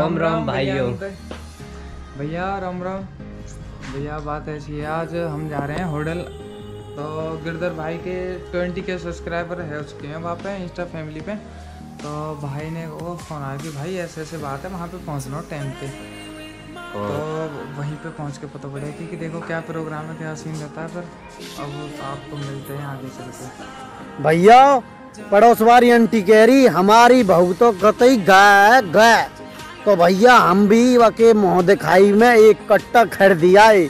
राम राम भाइयों। भैया राम राम। भैया बात ऐसी है, आज हम जा रहे हैं होटल। तो गिरधर भाई के 20K सब्सक्राइबर है उसके हैं वहाँ पे इंस्टा फैमिली पे। तो भाई ने वो फ़ोन आया कि भाई ऐसे ऐसे बात है, वहाँ पे पहुँचना टाइम पे। तो वहीं पे पहुँच के पता पड़ा कि देखो क्या प्रोग्राम है, क्या सीन रहता है। फिर अब आपको मिलते हैं आगे चल के। भैया पड़ोस वाली आंटी कह रही हमारी बहू तो कतई गए तो भैया हम भी वके मुँह दिखाई में एक कट्टा खरीद दिया है।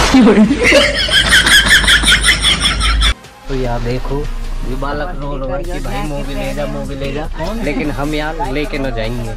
तो यार देखो ये बालक रो रहा है कि भाई मूवी ले जा, लेकिन हम यार लेके न जाएंगे।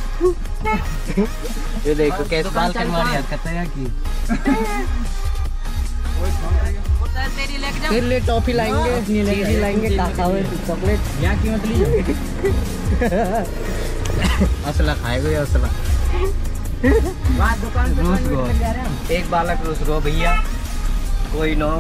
ये देखो कैसे बाल कटवाने हरकत है की। तेरे लिए टॉफी लाएंगे, चीज़ी लाएंगे, काका हुए चॉकलेट। यहाँ की मतलब असला खाएगा या असला। एक बालक रूस रो भैया कोई नो।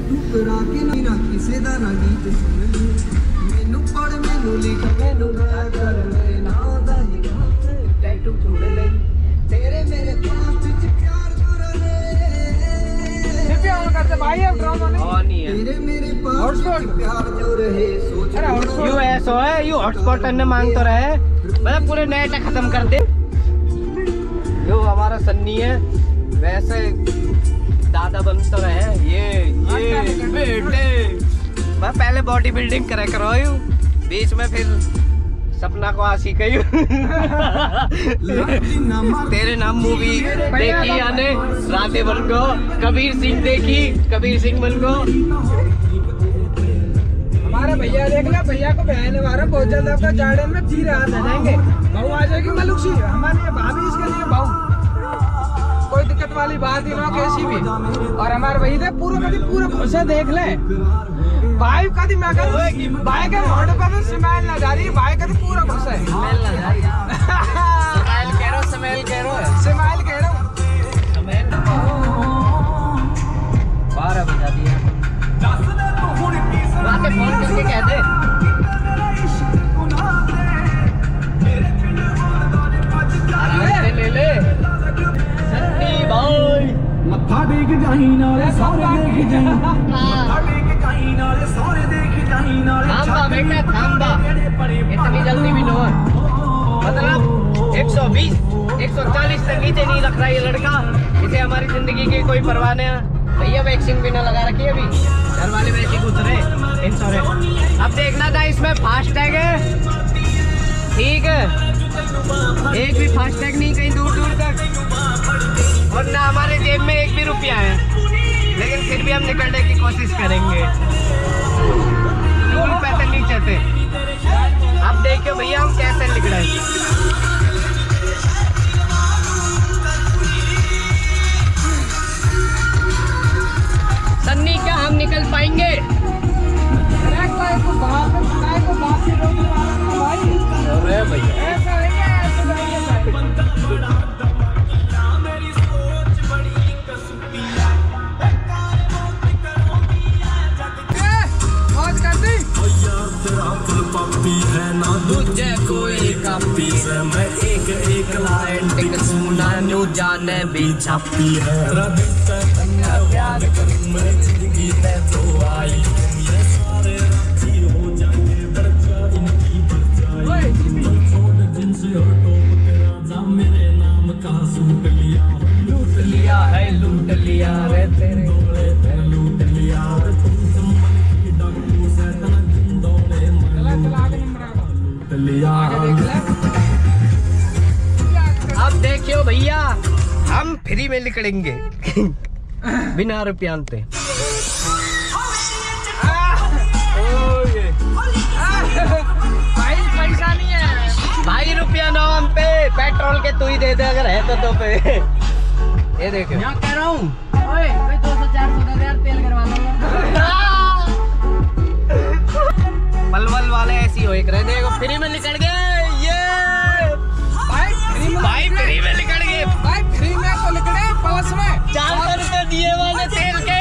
यू हॉटस्पॉट करने मांग तो रहे, मतलब पूरे नेट खत्म कर दे। यो हमारा सन्नी है, वैसे दादा बन तो रहे। ये बेटे मैं पहले बॉडी बिल्डिंग करे करो, बीच में फिर सपना को आशी कही। तेरे नाम मूवी देखी याने राधे बन गो, कबीर सिंह देखी, कबीर सिंह बन गो। हमारे भैया देख लो, भैया को बहन वाला बहुत ज्यादा गार्डन में फिर आ जाएंगे। बहू आ जाएगी मलुक्षी, हमारी भाभी इसके लिए बहू, कोई दिक्कत वाली बात ही ना कैसी भी। और हमारे भैया दे पूरा खुश है, देख ले भाई कभी मैं कहूँ भाई के मोड़ पर स्माइल ना जा रही, भाई कभी पूरा खुश है। स्माइल ना जा रही स्माइल कह रहा हूँ 12 बजा दिया। फोन करके कह दे ले सन्नी भाई मत्था टेक जाही नाले सारे देख जाही, मत्था टेक जाही नाले सारे देख जाही नाले। थांबा बेटा थांबा, इतनी जल्दी भी नो, मतलब 120 140 से नीचे नहीं रख रहा ये लड़का। इसे हमारी जिंदगी की कोई परवाह नहीं है। भैया वैक्सीन भी ना लगा रखी है, अभी घर वाले वैसे गुजरे इंश्योरेंस। अब देखना था इसमें फास्टैग है, ठीक है, एक भी फास्टैग नहीं कहीं दूर दूर तक, और ना हमारे जेब में एक भी रुपया है, लेकिन फिर भी हम निकलने की कोशिश करेंगे। टूल पैसे नहीं चाहते। अब देखियो भैया हम कैसे निकले। सन्नी क्या हम निकल पाएंगे? तुझे कोई कापी है, मैं एक लाइन टिक सुना न्यू जाने भी छापी है। प्यार करूं मैं जिंदगी में तो आई, ये सारे राजी हो जाएंगे, बरजा इनकी बरजाई। छोड़ जिनसे हटो तेरा नाम, मेरे नाम का सूट लिया, लूट लिया है लूट लिया रे तेरे डोले पे लूट लिया रे। तुम मन की डाकू से तन जिंदोले लूट लिया। अब देखियो भैया हम फ्री में निकलेंगे बिना रुपया पे। भाई पैसा नहीं है भाई, रुपया ना हम पे, पेट्रोल के तू ही दे दे अगर है तो पे। ये देखो यहाँ कह रहा हूँ 200-400 दे यार, तेल करवा लो। पलवल वाले ऐसी हो एक रहे, देखो फ्री में निकल गए। ये भाई फ्री में निकल गए, भाई फ्री में तो निकले, प्लस में 400 रुपए दिए वाले तेल के।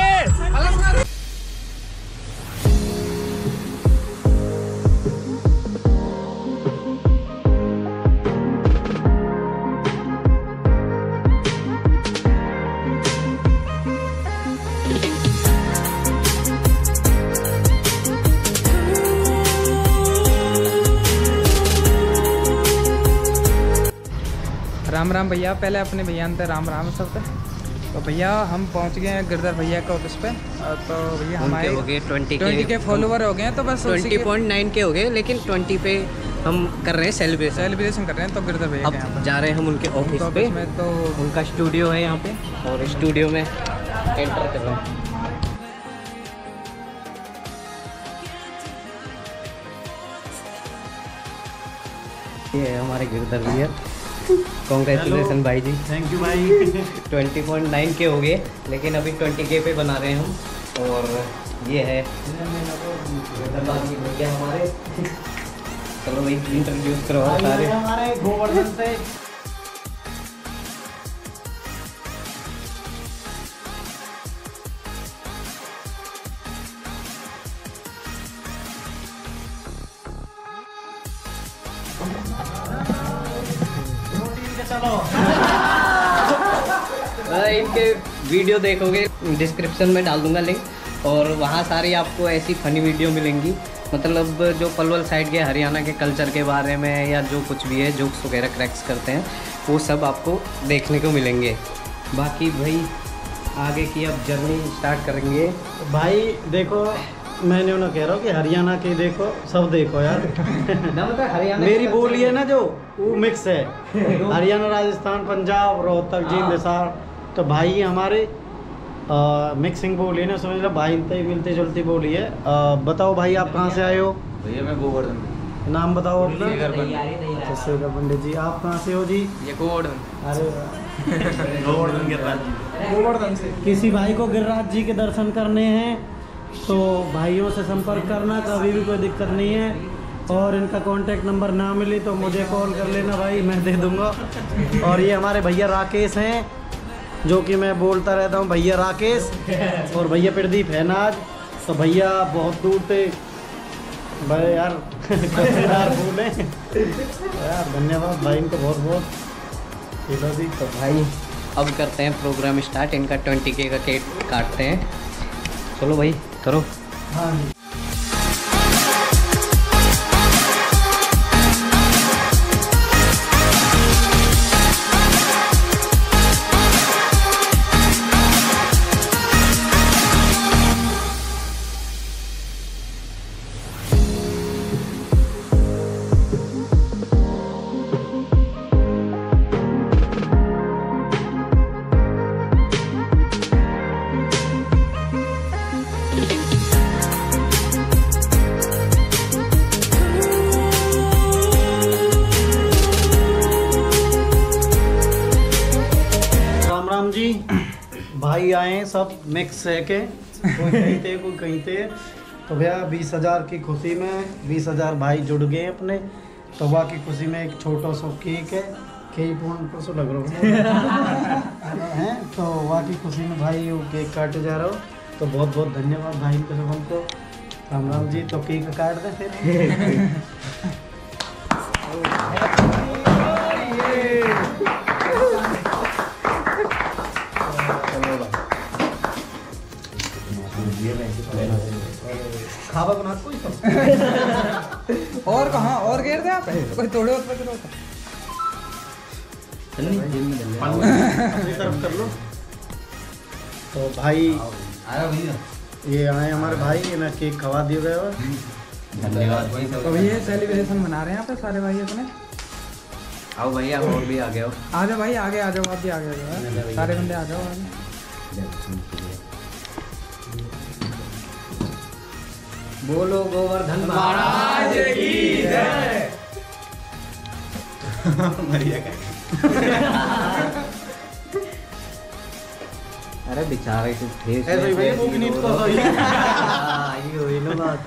राम राम भैया, पहले अपने भैया अंतर राम राम सब पे। तो भैया हम पहुंच गए हैं गिरधर भैया के ऑफिस पे। तो भैया हमारे हो गए 20 के फॉलोवर हो गए हैं, तो बस 20.9 के हो गए, लेकिन 20 पे हम कर रहे हैं सेलिब्रेशन कर रहे हैं। तो गिरधर भैया अब के यहाँ जा रहे हैं हम उनके ऑफिस पे में, तो उनका स्टूडियो है यहाँ पे, और स्टूडियो में एंटर कर रहे हैं। ये है हमारे गिरधर भैया। कॉन्ग्रेचुलेसन भाई जी, थैंक यू भाई। 20.9 के हो गए, लेकिन अभी 20K पे बना रहे हैं हम। और ये है भैया हमारे। चलो भाई इंट्रोड्यूस करो सारे। हमारे गोवर्धन से इनके वीडियो देखोगे, डिस्क्रिप्शन में डाल दूंगा लिंक, और वहाँ सारी आपको ऐसी फनी वीडियो मिलेंगी। मतलब जो पलवल साइड के हरियाणा के कल्चर के बारे में, या जो कुछ भी है, जोक्स वगैरह क्रैक्स करते हैं, वो सब आपको देखने को मिलेंगे। बाकी भाई आगे की अब जर्नी स्टार्ट करेंगे। भाई देखो, मैंने उन्हें कह रहा हूँ कि हरियाणा के देखो, सब देखो यार। हरियाणा मेरी बोली है ना जो, वो मिक्स है। हरियाणा, राजस्थान, पंजाब, रोहतक, जींद, हिसार। तो भाई हमारे मिक्सिंग बोली ना, समझ लो भाई मिलती जुलती बोली है। बताओ भाई आप कहाँ से आए हो? भैया मैं गोवर्धन, नाम बताओ अपना। अच्छा, शेखर पंडित जी। आप कहाँ से हो जी? ये गोवर्धन। अरे गोवर्धन गिरिराज गोवर्धन से किसी भाई को गिरिराज जी के दर्शन करने हैं तो भाइयों से संपर्क करना, कभी भी कोई दिक्कत नहीं है। और इनका कांटेक्ट नंबर ना मिले तो मुझे कॉल कर लेना भाई, मैं दे दूंगा। और ये हमारे भैया राकेश हैं, जो कि मैं बोलता रहता हूँ भैया राकेश, और भैया प्रदीप है ना आज। तो भैया बहुत दूर थे भाई यार, बोले यार, धन्यवाद भाई इनको बहुत बहुत। चलो जी, तो भाई अब करते हैं प्रोग्राम स्टार्ट। इनका 20K का केक काटते हैं। चलो भाई करो। हाँ जी। जी भाई आए सब मिक्स है के, कोई कहीं थे कोई कहीं थे। तो भैया 20,000 की खुशी में 20,000 भाई जुड़ गए अपने। तो वहाँ की खुशी में एक छोटा सा केक है, केक परसों लग रहा है। तो वहाँ की खुशी में भाई वो केक काटे जा रहा हो। तो बहुत बहुत धन्यवाद भाई इनके सब हमको। राम राम जी। तो केक काट दें फिर। खावा बना कोई और कहाँ और घेर दे आप, कोई तोड़े और पकड़ो अपनी तरफ कर लो। तो भाई ये आए हमारे भाई, इन्हें केक खवा दिया गया है। धन्यवाद भाई। तो भैया सेलिब्रेशन मना रहे हैं यहाँ पे सारे भाई अपने। आओ भैया, और भी आ गए हो। आ जाओ भाई, आगे आ जाओ, आप भी आगे आ जाओ, सारे बंदे आ जाओ आगे। बोलो गोवर्धन महाराज की जय। अरे बेचारे तो ठेस ऐसे ही भैया भूख नींद को सोई। ये हुई ना बात।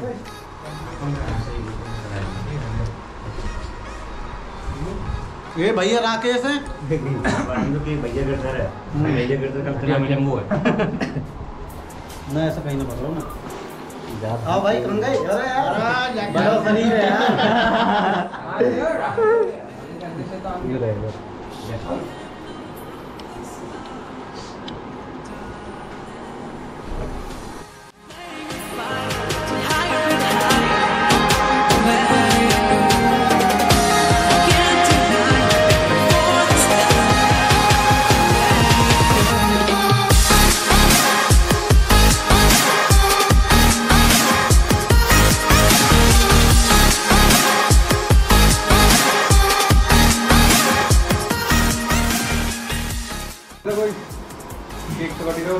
ये भैया राकेश है। भैया गिरधर है, भैया गिरधर का जम्मू है। मैं ऐसा कहीं ना पकड़ो ना। आओ भाई रंगाई। अरे यार बड़ा शरीर है यार।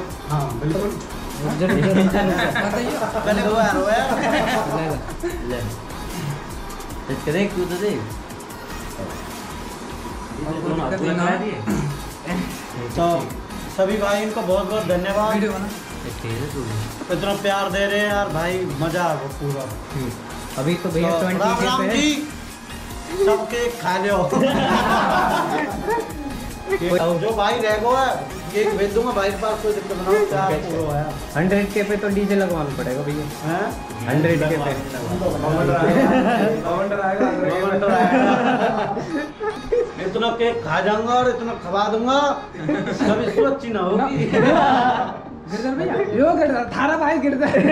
हाँ बिल्कुल बताइए। पहले रोया इसके देख तू तो देख तो सभी भाई इनको बहुत बहुत धन्यवाद, वीडियो बना। इतना प्यार दे रहे हैं यार भाई, मजा आ गया पूरा। अभी तो भैया तो 20 राम के राम पे जी, सब केक खा लो। जो भाई रह गो है केक भेज दूंगा भाई के पास, कोई दिक्कत ना हो। क्या पूरा है 100 के पे तो डीजे लगवाना पड़ेगा भैया। हैं? 100 के पे इतना केक खा जाऊंगा और इतना खवा दूंगा, कभी सोची ना होगी। गिरधर भैया, यो गिरधर, थारा भाई गिरधर।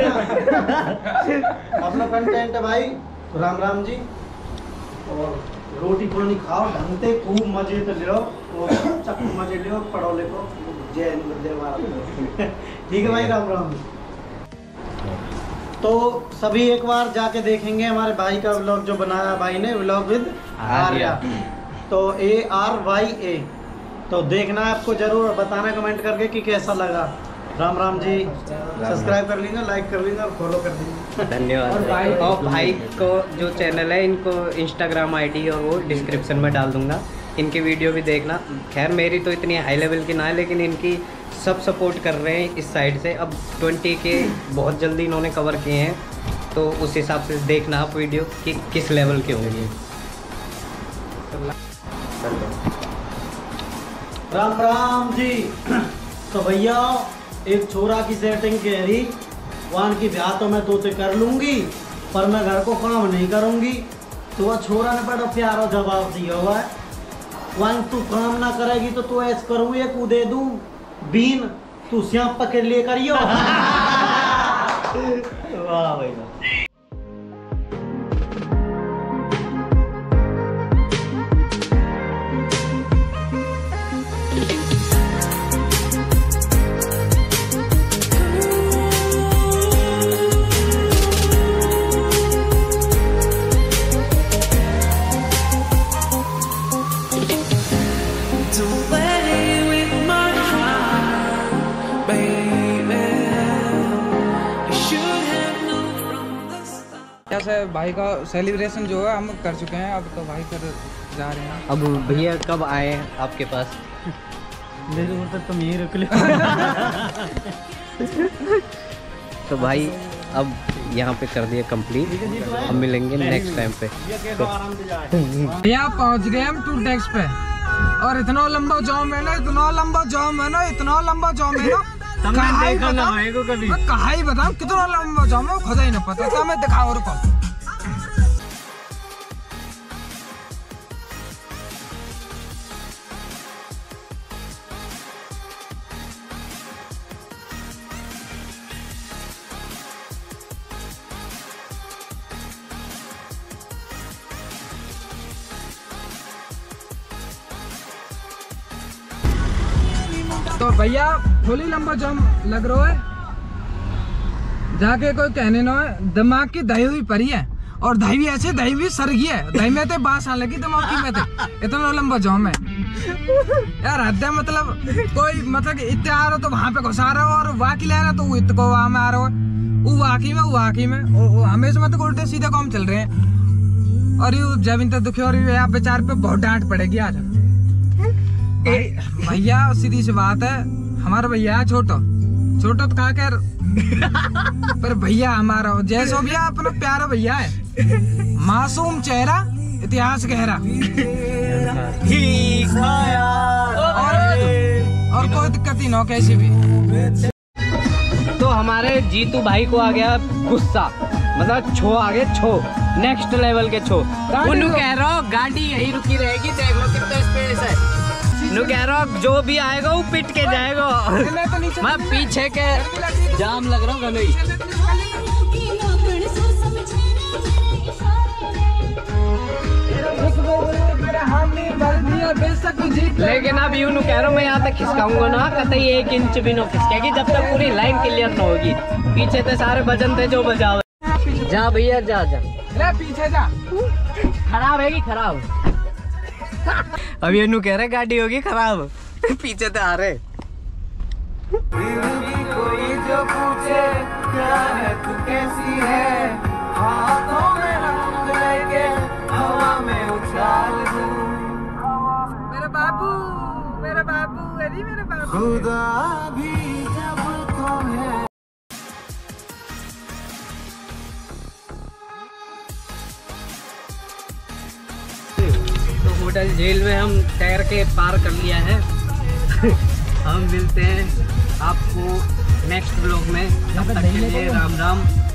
अपना कंटेंट है भाई। राम राम जी, और रोटी पानी खाओ ढंग से, खूब मजे तो लो, चक्कू मजे लो, पढ़ो लिखो। जय हिंद वंदे मातरम। ठीक है भाई, राम राम। तो सभी एक बार जाके देखेंगे हमारे भाई का व्लॉग जो बनाया भाई ने, व्लॉग विद आर्या, तो ARYA। तो देखना है आपको जरूर, बताना कमेंट करके कि कैसा लगा। राम राम जी, सब्सक्राइब कर लीजिए, लाइक कर लीजिए और फॉलो कर लीजिए। धन्यवाद। और भाई को जो चैनल है, इनको इंस्टाग्राम ID और वो डिस्क्रिप्शन में डाल दूंगा, इनकी वीडियो भी देखना। खैर मेरी तो इतनी हाई लेवल की ना है, लेकिन इनकी सब सपोर्ट कर रहे हैं इस साइड से। अब 20 के बहुत जल्दी इन्होंने कवर किए हैं, तो उस हिसाब से देखना आप वीडियो कि किस लेवल के होंगे। राम राम जी। तो भैया एक छोरा की सेटिंग कह रही, वान की ब्याह तो मैं तोते कर लूंगी, पर मैं घर को काम नहीं करूंगी। तो वह छोरा ने बड़ा प्यारा जवाब दिया हुआ है, वान तू काम ना करेगी तो तू ऐसे करूँ, एक दे दूं बीन, तू श्याम पकड़ लिए करियो। वाह भाई वाह। जैसे भाई का सेलिब्रेशन जो है हम कर चुके हैं, अब तो भाई कर जा रहे हैं। अब भैया कब आए आपके पास? तक तुम यही रुक लो। तो भाई अब यहाँ पे कर दिया कंप्लीट, अब मिलेंगे नेक्स्ट टाइम पे। यहाँ पहुँच गए हम टूल टैक्स पे, और इतना लंबा जाम है ना, इतना लंबा जाम है ना, इतना लंबा जाम है ना, कहाँ ही बताऊँ कितना लंबा जाम है, खुदा ही नहीं पता। तो मैं दिखाऊँ रुको। तो भैया थोड़ी लंबा जाम लग रहा है, जाके कोई कहने ना है, दिमाग की दही हुई परी है, और दही भी ऐसे, दही भी सर गई है, दही में तो बास आने लगी दिमाग की में तो, इतना लंबा जाम है यार, हद है। मतलब कोई मतलब इतने आ रहा तो वहां पे घुसा रहा हो, और वाकी ले रहा तो वो इतने वहां में आ रहा है, वो वाकी में हमेशा मतलब उल्टे सीधे काम चल रहे हैं। और ये जब इन तक दुखी हो रही है यहाँ बेचार पे बहुत डांट पड़ेगी आज। भैया सीधी सी बात है, हमारा भैया है छोटो तो कहा कर, पर भैया हमारा जैसो भैया अपना प्यारा भैया है, मासूम चेहरा इतिहास गहरा, और कोई दिक्कत ही ना हो कैसी भी। तो हमारे जीतू भाई को आ गया गुस्सा, मतलब छो आ गया, छो नेक्स्ट लेवल के छो। उन्होंने कह रहा हो गाड़ी यही रुकी रहेगी, देख लो कितना स्पेस है। नु कह रहा हूँ जो भी आएगा वो पिट के जाएगा। मैं पीछे के जाम लग रहा हूँ गनई। लेकिन अब यूं कह रहा हूँ मैं यहाँ तक खिसकाऊंगा ना, कतई 1 इंच भी ना खिसकेगी जब तक पूरी लाइन क्लियर ना होगी। पीछे तो सारे भजन थे जो बजाओ। जा भैया जा पीछे जा, खराब है कि खराब। अब ये कह रहे गाड़ी होगी खराब, पीछे तो आ रहे। कोई जो पूछे क्या है तू कैसी है, हाथों में रंग लेके हवा में उछाल दूं। मेरा बाबू, अरे मेरा बाबू। खुदा भी जब तुम्हें तो होटल झील में हम तैर के पार कर लिया है। हम मिलते हैं आपको नेक्स्ट ब्लॉग में, तब तक के लिए राम राम।